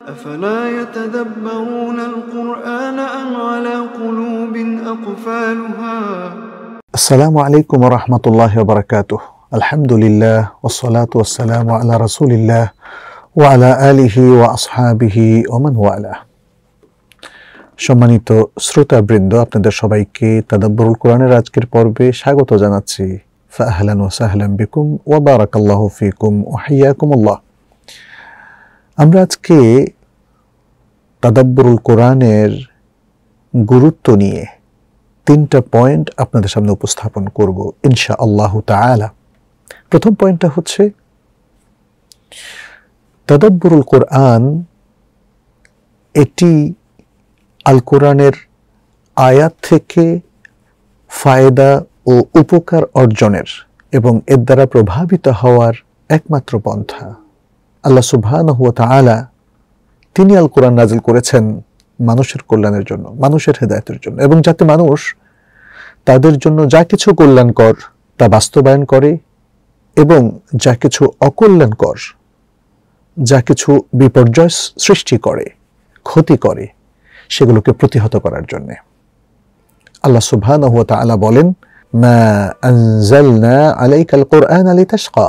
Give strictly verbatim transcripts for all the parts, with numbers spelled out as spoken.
أفلا يتدبرون القرآن أم على قلوب أقفالها السلام عليكم ورحمة الله وبركاته الحمد لله والصلاة والسلام على رسول الله وعلى آله وأصحابه ومن والاه সম্মানিত শ্রোতাবৃন্দ, আপনাদের সবাইকে তাদাব্বুরুল কোরআনের আজকের পর্বে স্বাগত জানাচ্ছি। ফাহলান ওয়া সাহলান বিকুম ওয়া বারাকাল্লাহু ফিকুম ওয়া হাইয়াকুমুল্লাহ। আমরা আজকে তাদাব্বুরুল কোরআনের গুরুত্ব নিয়ে তিনটা পয়েন্ট আপনাদের সামনে উপস্থাপন করব ইনশাআল্লাহু তাআলা। প্রথম পয়েন্টটা হচ্ছে তাদাব্বুরুল কোরআন এটি আল কোরআনের আয়াত থেকে ফায়দা ও উপকার অর্জনের এবং এর দ্বারা প্রভাবিত হওয়ার একমাত্র পন্থা। আল্লাহ সুবহানাহু ওয়া তাআলা তিনি আল কোরআন নাজিল করেছেন মানুষের কল্যাণের জন্য, মানুষের হেদায়েতের জন্য, এবং যাতে মানুষ তাদের জন্য যা কিছু কল্যাণকর তা বাস্তবায়ন করে এবং যা কিছু অকল্যাণকর, যা কিছু বিপর্যয় সৃষ্টি করে, ক্ষতি করে, সেগুলোকে প্রতিহত করার জন্য। আল্লাহ সুবহানাহু ওয়া তাআলা বলেন, মা আনজালনা আলাইকাল কুরআনা লিতাশকা।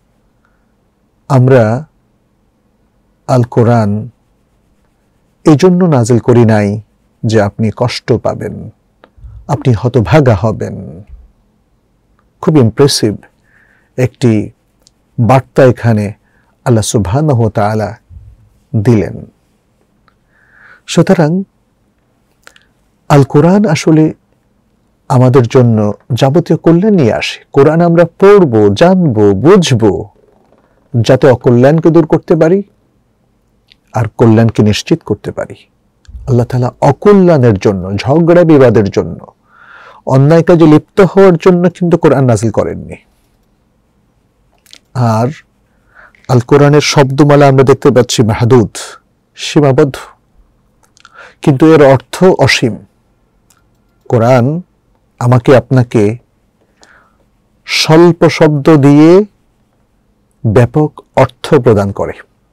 আমরা আল কোরআন এই জন্য নাজিল করি নাই যে আপনি কষ্ট পাবেন, আপনি হতভাগা হবেন। খুব ইমপ্রেসিভ একটি বার্তা এখানে আল্লাহ সুবহানাহু ওয়া তাআলা দিলেন। সুতরাং আল কোরআন আসলে আমাদের জন্য যাবতীয় কল্যাণ নিয়ে আসে। কোরআন আমরা পড়ব, জানব, বুঝব, যাতে অকল্যাণকে দূর করতে পারি আর কল্যাণকে নিশ্চিত করতে পারি। আল্লাহ তাআলা অকল্যাণের জন্য, ঝগড়া বিবাদের জন্য, অন্যায় কাজে লিপ্ত হওয়ার জন্য কিন্তু কোরআন নাজিল করেননি। আর আল কোরআনের শব্দমালা আমরা দেখতে পাচ্ছি মাহদুদ, সীমাবদ্ধ, কিন্তু এর অর্থ অসীম। কোরআন আমাকে আপনাকে স্বল্প শব্দ দিয়ে ব্যাপক অর্থ প্রদান করে।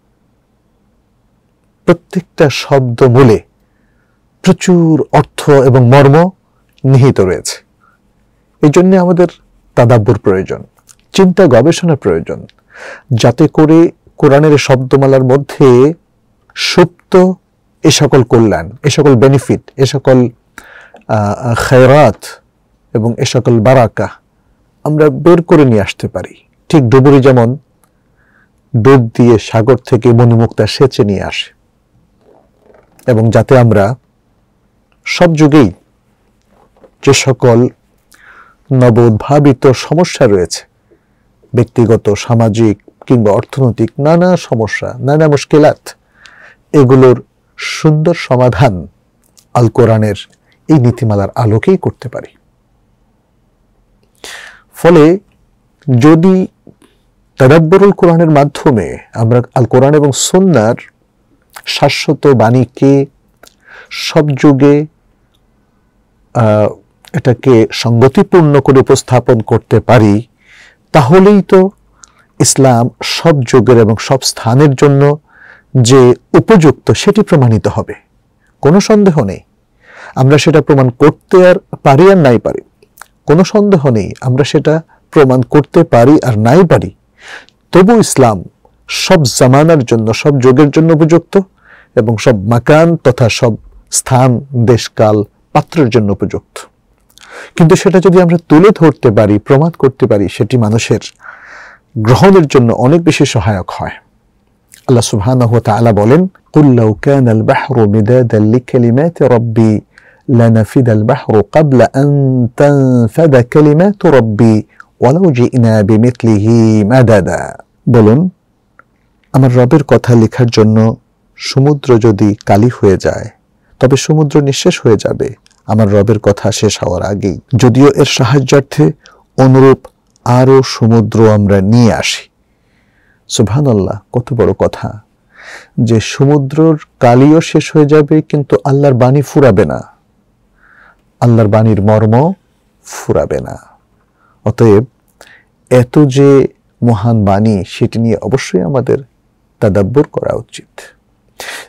প্রত্যেকটা শব্দ মূলে প্রচুর অর্থ এবং মর্ম নিহিত রয়েছে। এই জন্য আমাদের তাদাব্বুর প্রয়োজন, চিন্তা গবেষণা প্রয়োজন, যাতে করে কোরআনের শব্দমালার মধ্যে সুপ্ত এ সকল কল্যাণ, এ সকল বেনিফিট, এ সকল খায়রাত এবং এ সকল বারাকা আমরা বের করে নিয়ে আসতে পারি। ঠিক ডুবুরি যেমন ডুব দিয়ে সাগর থেকে মণিমুক্তা সেচে নিয়ে আসে, এবং যাতে আমরা সব যুগেই যে সকল নবোদ্ভাবিত সমস্যা রয়েছে, ব্যক্তিগত, সামাজিক কিংবা অর্থনৈতিক নানা সমস্যা, নানা মুশকিলাত, এগুলোর সুন্দর সমাধান আল কোরআনের এই নীতিমালার আলোকেই করতে পারি। ফলে যদি তাদাব্বুরুল কোরআনের মাধ্যমে আমরা আল কোরআন এবং সুন্নাহর শাশ্বত বাণীকে সব যুগে এটাকে সঙ্গতিপূর্ণ করে উপস্থাপন করতে পারি, তাহলেই তো ইসলাম সব যুগের এবং সব স্থানের জন্য যে উপযুক্ত সেটি প্রমাণিত হবে। কোনো সন্দেহ নেই আমরা সেটা প্রমাণ করতে আর পারি আর নাই পারি, কোনো সন্দেহ নেই আমরা সেটা প্রমাণ করতে পারি আর নাই পারি, তবু ইসলাম সব জামানার জন্য, সব যুগের জন্য উপযুক্ত এবং সব মাকান তথা সব স্থান, দেশকাল, পাত্রের জন্য উপযুক্ত। কিন্তু সেটা যদি আমরা তুলে ধরতে পারি, প্রমাণ করতে পারি, সেটি মানুষের গ্রহণের জন্য অনেক বেশি সহায়ক হয়। আল্লাহ সুবহানাহু ওয়া তাআলা বলেন, কুল লাউ কানাল বাহরু মিদাদান লিকালিমাতি রাব্বি লানাফিদাল বাহরু ক্বাবলা আন তানফাদা কালিমাতু রাব্বি ওয়ালাউ জি'না বিমিথলিহি মাদাদা। বলুন, আমার রবের কথা লেখার জন্য সমুদ্র যদি কালি হয়ে যায়, তবে সমুদ্র নিঃশেষ হয়ে যাবে আমার রবের কথা শেষ হওয়ার আগেই, যদিও এর সাহায্যার্থে অনুরূপ আরো সমুদ্র আমরা নিয়ে আসি। সুবহানাল্লাহ, কত বড় কথা যে সমুদ্রর কালিও শেষ হয়ে যাবে কিন্তু আল্লাহর বাণী ফুরাবে না, আল্লাহর বাণীর মর্ম ফুরাবে না। অতএব এত যে মহান বাণী, সেটি নিয়ে অবশ্যই আমাদের তাদাব্বুর করা উচিত।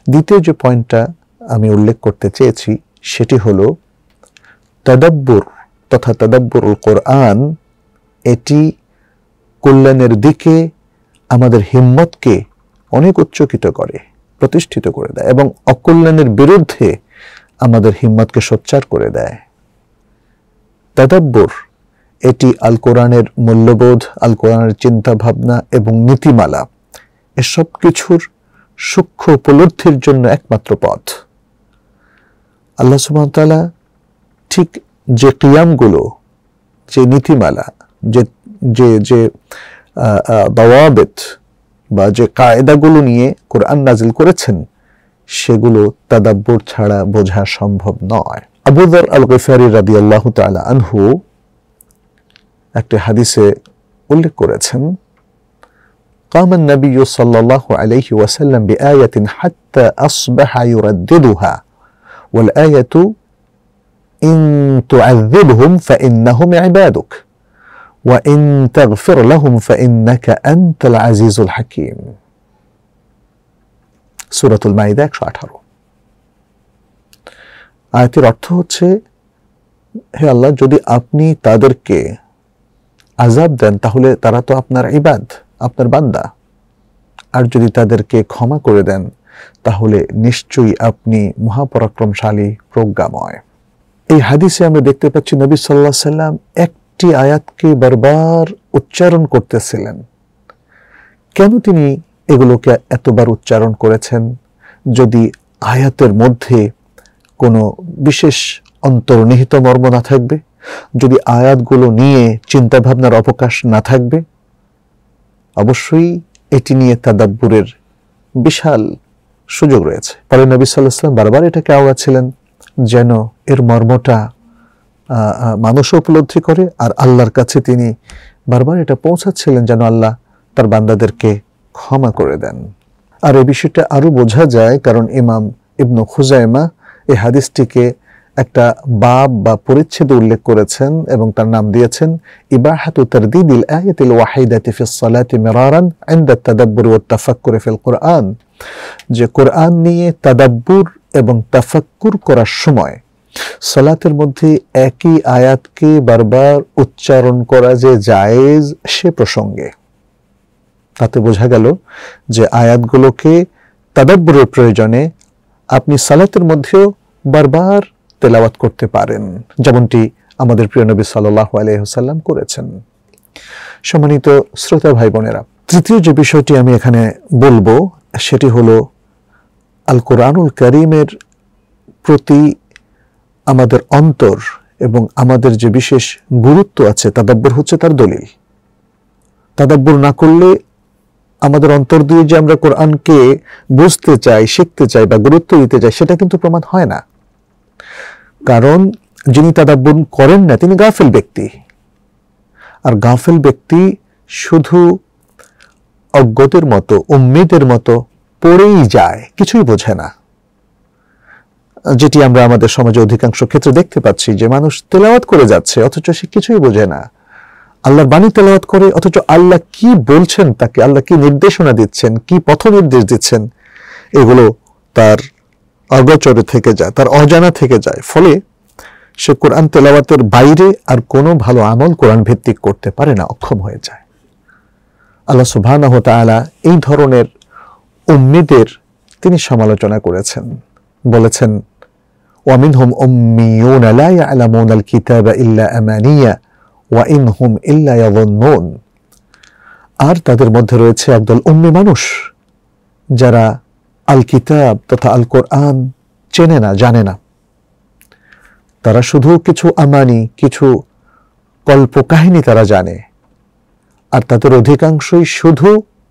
দ্বিতীয় যে পয়েন্টটা আমি উল্লেখ করতে চেয়েছি সেটি হলো তাদাব্বুর তথা তাদাব্বুরুল কোরআন এটি কল্যাণের দিকে আমাদের হিম্মতকে অনেক উচ্চকিত করে, প্রতিষ্ঠিত করে দেয় এবং অকল্যাণের বিরুদ্ধে আমাদের হিম্মতকে সোচ্চার করে দেয়। তাদাব্বুর এটি আল কোরআনের মূল্যবোধ, আল কোরআনের চিন্তা ভাবনা এবং নীতিমালা এসব কিছুর সূক্ষ্ম উপলব্ধির জন্য একমাত্র পথ। আল্লাহ সুবহানাহু ওয়া তাআলা ঠিক যে কিয়ামগুলো, যে নীতিমালা, যে যে যে দাওয়াবিত বা যে কায়দাগুলো নিয়ে কোরআন নাজিল করেছেন সেগুলো তাদাব্বুর ছাড়া বোঝা সম্ভব নয়। আবু যর আল গিফারি রাদিয়াল্লাহু তাআলা আনহু একটি হাদিসে উল্লেখ করেছেন, قام النبي صلى الله عليه وسلم بآية حتى أصبح يرددها والآية إن تعذبهم فإنهم عبادك وإن تغفر لهم فإنك أنت العزيز الحكيم। সূরাতুল মাইদা একশো আঠারো। আয়াতের অর্থ হচ্ছে, হে আল্লাহ, যদি আপনি তাদেরকে আযাব দেন তাহলে তারা তো আপনার ইবাদ, আপনার বান্দা, আর যদি তাদেরকে ক্ষমা করে দেন তাহলে নিশ্চয়ই আপনি মহাপরাক্রমশালী, প্রজ্ঞাময়। এই হাদিসে আমরা দেখতে পাচ্ছি নবী সাল্লাল্লাহু আলাইহি সাল্লাম একটি আয়াতকে বারবার উচ্চারণ করতেছিলেন। কেন তিনি এগুলোকে এতবার উচ্চারণ করেছেন? যদি আয়াতের মধ্যে কোনো বিশেষ অন্তর্নিহিত মর্ম না থাকবে, যদি আয়াতগুলো নিয়ে চিন্তা ভাবনার অবকাশ না থাকবে, অবশ্যই এটি নিয়ে তাদাব্বুরের বিশাল সুযোগ রয়েছে। পরে নবী সাল্লাল্লাহু আলাইহি সাল্লাম বারবার এটাকে আওয়াচ্ছিলেন যেন এর মর্মটা মানুষ উপলব্ধি করে, আর আল্লাহর কাছে তিনি বারবার এটা পৌঁছাচ্ছিলেন যেন আল্লাহ তার বান্দাদেরকে ক্ষমা করে দেন। আর এই বিষয়টা আরো বোঝা যায় কারণ ইমাম ইবনু খুজাইমা এই হাদিসটিকে একটা বাব বা পরিচ্ছেদ উল্লেখ করেছেন এবং তার নাম দিয়েছেন ইবাহাতু তারদিদিল আয়াতিল ওয়াহিদাতি ফিস সালাতি মিরারান ইনদা তাদাব্বুর ওয়াত তাফাক্কুর ফিল কোরআন, যে কোরআন নিয়ে তাদাব্বুর এবং তাফাক্কুর করার সময় সালাতের মধ্যে একই আয়াতকে বারবার উচ্চারণ করা যে জায়েজ সে প্রসঙ্গে। তাতে বোঝা গেল যে আয়াতগুলোকে তাদাব্বুরের প্রয়োজনে আপনি সালাতের মধ্যেও বারবার তেলাওয়াত করতে পারেন, যেমনটি আমাদের প্রিয় নবী সাল্লাল্লাহু আলাইহি ওয়াসাল্লাম করেছেন। সম্মানিত শ্রোতা ভাই বোনেরা, তৃতীয় যে বিষয়টি আমি এখানে বলবো সেটি হলো আল কোরআনুল কারীমের প্রতি আমাদের অন্তর এবং আমাদের যে বিশেষ গুরুত্ব আছে, তাদাব্বুর হচ্ছে তার দলিল। তাদাব্বুর না করলে আমাদের অন্তর দিয়ে যে আমরা কোরআনকে বুঝতে চাই, শিখতে চাই বা গুরুত্ব দিতে চাই, সেটা কিন্তু প্রমাণ হয় না। কারণ যিনি তাদাব্বুর করেন না তিনি গাফিল ব্যক্তি, আর গাফিল ব্যক্তি শুধু অজ্ঞদের মতো, উম্মিদের মতো পড়েই যায়, কিছুই বোঝে না। যেটি আমরা আমাদের সমাজে অধিকাংশ ক্ষেত্রে দেখতে পাচ্ছি যে মানুষ তেলাওয়াত করে যাচ্ছে অথচ সে কিছুই বোঝে না। আল্লাহর বাণী তেলাওয়াত করে অথচ আল্লাহ কি বলছেন তাকে, আল্লাহ কি নির্দেশনা দিচ্ছেন, কি পথ নির্দেশ দিচ্ছেন, এগুলো তার অগোচরে থেকে যায়, তার অজানা থেকে যায়। ফলে সে কোরআন তেলাওয়াতের বাইরে আর কোনো ভালো আমল কোরআন ভিত্তিক করতে পারে না, অক্ষম হয়ে যায়। আল্লাহ সুবহানাহু ওয়া তাআলা এই ধরনের উম্মিদের তিনি সমালোচনা করেছেন, বলেছেন ওয়া মিনহুম উম্মিয়ুনা লা ইয়ালামুনাল কিতাবা ইল্লা আমানিয়া ওয়া ইনহুম ইল্লা ইয়াযুন্নুন। আর তাদের মধ্যে রয়েছে একদল উম্মি মানুষ যারা আল কিতাব তথা আল কোরআন চেনে না, জানে না। তারা শুধু কিছু আমানি, কিছু কল্পকাহিনী তারা জানে, আর তাদের অধিকাংশই শুধু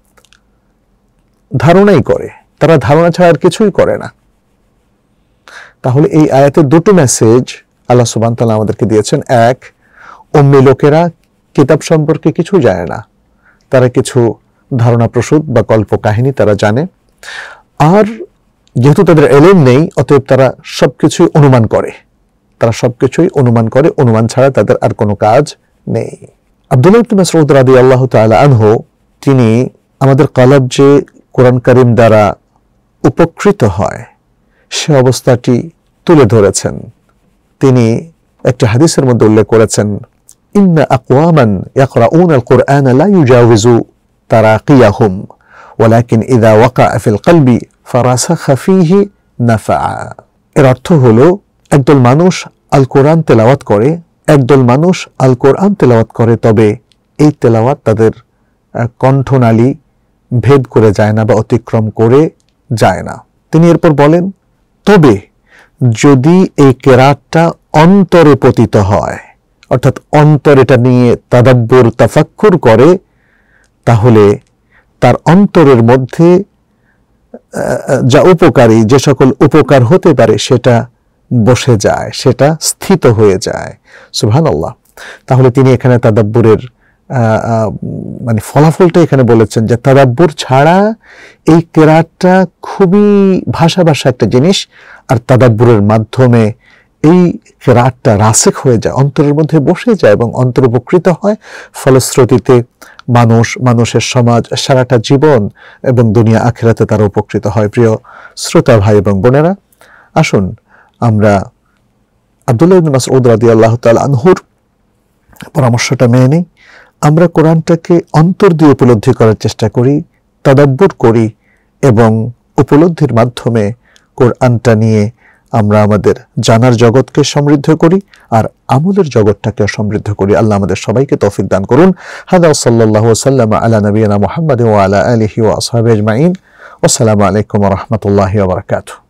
ধারণাই করে, তারা ধারণা ছাড়া আর কিছুই করে না। তাহলে এই আয়াতের দুটো মেসেজ আল্লাহ সুবহানাহু ওয়া তাআলা আমাদেরকে দিয়েছেন। এক, উম্মি লোকেরা কিতাব সম্পর্কে কিছু জানে না, তারা কিছু ধারণা প্রসূত বা কল্পকাহিনী তারা জানে, আর যেহেতু তাদের ইলম নেই অতএব তারা সবকিছুই অনুমান করে, তারা সবকিছুই অনুমান করে, অনুমান ছাড়া তাদের আর কোনো কাজ নেই। আব্দুল্লাহ ইবনে মাসউদ রাদিয়াল্লাহু তাআলা আনহু তিনি আমাদের কলব যে কোরআন কারীম দ্বারা উপকৃত হয় সে অবস্থাটি তুলে ধরেছেন। তিনি একটি হাদিসের মধ্যে উল্লেখ করেছেন, ইন্না আকওয়ামান ইয়াকরাউনা আল কুরআনা লা ইউজাউযু তারাকিয়াহুম ওয়ালাকিন ইযা ওয়াকা'a ফিল কলবি ফারাসাখা ফীহি নাফআ। এর অর্থ হলো, একদল মানুষ আল কোরআন তেলাওয়াত করে, একদল মানুষ আল কোরআন তেলাওয়াত করে, তবে এই তেলাওয়াত তাদের কণ্ঠনালী ভেদ করে যায় না বা অতিক্রম করে যায় না। তিনি এরপর বলেন, তবে যদি এই কেরাতটা অন্তরে পতিত হয়, অর্থাৎ অন্তর এটা নিয়ে তাদাব্বুর তাফাক্কুর করে, তাহলে তার অন্তরের মধ্যে যা উপকারী, যে সকল উপকার হতে পারে সেটা বসে যায়, সেটা স্থিত হয়ে যায়। সুবহানাল্লাহ। তাহলে তিনি এখানে তাদাব্বুরের মানে ফলাফলটা এখানে বলেছেন যে তাদাব্বুর ছাড়া এই কেরাতটা খুবই ভাষা ভাষা একটা জিনিস, আর তাদাব্বুরের মাধ্যমে এই কেরাতটা রাসিখ হয়ে যায়, অন্তরের মধ্যে বসে যায় এবং অন্তর উপকৃত হয়। ফলশ্রুতিতে মানুষ, মানুষের সমাজ, সারাটা জীবন এবং দুনিয়া আখিরাতে তারা উপকৃত হয়। প্রিয় শ্রোতা ভাই এবং বোনেরা, আসুন আমরা আব্দুল্লাহ ইবনে মাসউদ রাদিয়াল্লাহু তাআলা আনহুর পরামর্শটা মেনে নিই। আমরা কোরআনটাকে অন্তর দিয়ে উপলব্ধি করার চেষ্টা করি, তাদাব্বুর করি এবং উপলব্ধির মাধ্যমে কোরআনটা নিয়ে আমরা আমাদের জানার জগৎকে সমৃদ্ধ করি আর আমলের জগৎটাকে সমৃদ্ধ করি। আল্লাহ আমাদের সবাইকে তৌফিক দান করুন। হাদা সাল্লাল্লাহু ওয়াসাল্লাম আলা নবিয়িনা মুহাম্মাদ ওয়া আলা আলিহি ওয়া আসহাবিহি আজমাইন। আসসালামু আলাইকুম ওয়া রাহমাতুল্লাহি ওয়া বারাকাতুহু।